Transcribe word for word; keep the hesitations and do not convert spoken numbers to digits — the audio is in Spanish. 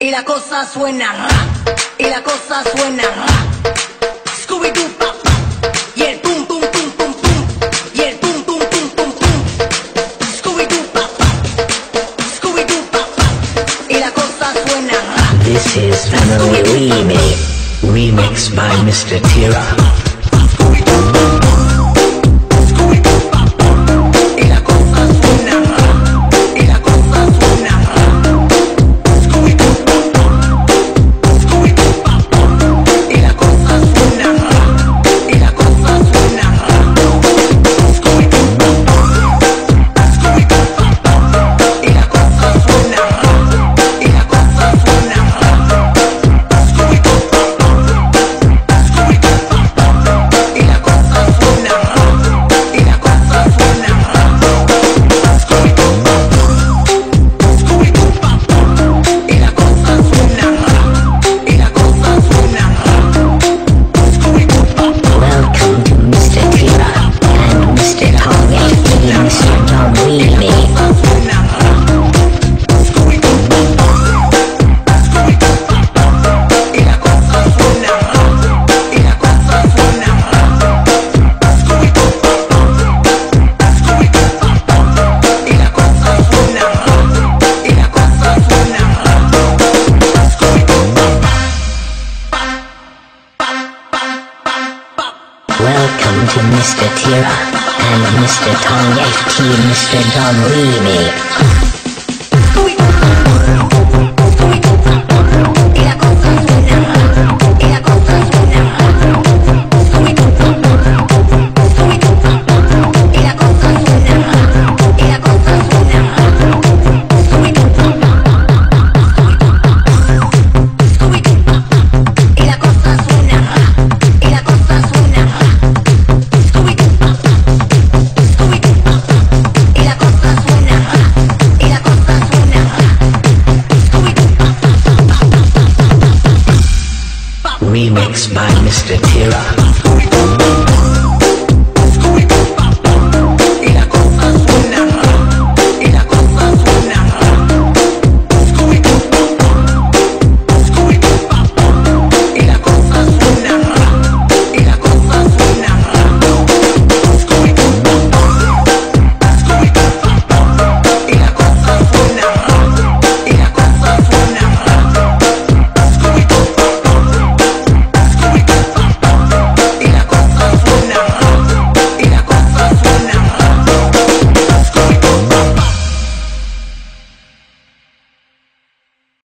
y la cosa suena ra, y la cosa suena ra. Scooby-Doo pap, y el pum pum pum pum pum, y el pum pum pum pum pum. Scooby-Doo pap, Scooby-Doo pap, y la cosa suena ra. This is Family Remix, remixed by Mister Tira. Welcome to Mister Tira and Mister Tong F T, Mister Don Remix. Remixed by Mister Tira.